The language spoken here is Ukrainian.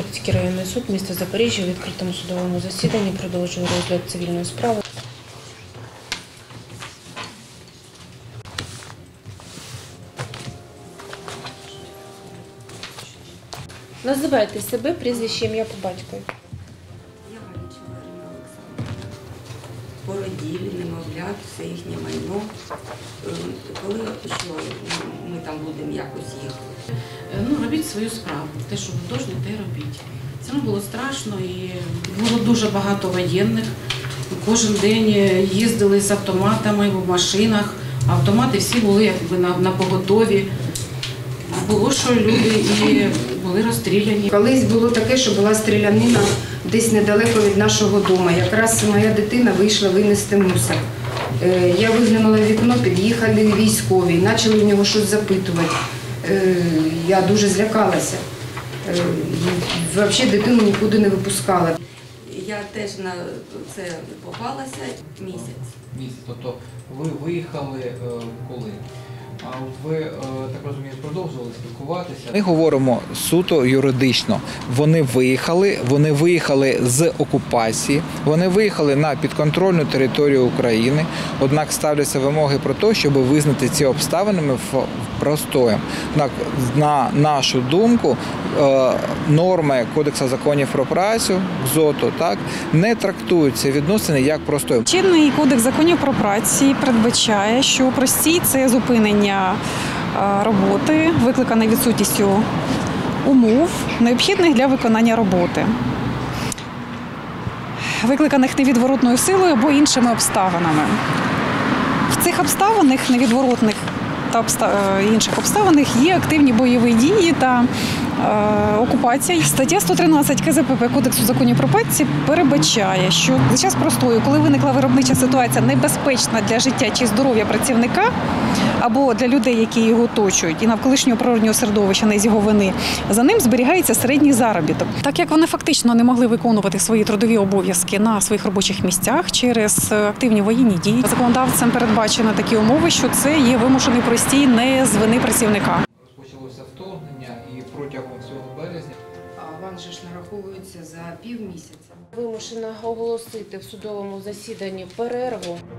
Хортицький районний суд міста Запоріжжя у відкритому судовому засіданні продовжує розгляд цивільної справи. Називайте себе, прізвище, ім'я по батькові. Я Галічна Ірина Олександрівна. Породілі, немовлят, все їхнє майно. Коли що ми там будемо якось їхати? Робіть свою справу. Те, що ви повинні, те робіть. Це було страшно і було дуже багато воєнних. Кожен день їздили з автоматами в машинах. Автомати всі були якби на поготові. Було, що люди і були розстріляні. Колись було таке, що була стрілянина десь недалеко від нашого дому. Якраз моя дитина вийшла винести мусор. Я виглянула в вікно, під'їхали військові, почали в нього щось запитувати. Я дуже злякалася. Взагалі дитину нікуди не випускала. Я теж на це попалася місяць. Тобто ви виїхали коли? А ви, так розумію, продовжували спілкуватися? Ми говоримо суто юридично. Вони виїхали з окупації, вони виїхали на підконтрольну територію України, однак ставляться вимоги про те, щоб визнати ці обставини простоєм. На нашу думку, норми Кодексу законів про працю, КЗОТу, не трактуються відносини як простої. Чинний Кодекс законів про працю передбачає, що простій – це зупинення роботи, викликане відсутністю умов, необхідних для виконання роботи, викликаних невідворотною силою або іншими обставинами. В цих обставинах, невідворотних та інших обставинах, є активні бойові дії та окупація. Стаття 113 КЗПП Кодексу законів про працю передбачає, що за час простою, коли виникла виробнича ситуація небезпечна для життя чи здоров'я працівника або для людей, які його оточують, і навколишнього природнього середовища не з його вини, за ним зберігається середній заробіток. Так як вони фактично не могли виконувати свої трудові обов'язки на своїх робочих місцях через активні воєнні дії, законодавцем передбачено такі умови, що це є вимушений простій не з вини працівника. Розпочалося вторгнення і протягом цього березня. Аванс же ж нараховується за півмісяця. Вимушена оголосити в судовому засіданні перерву.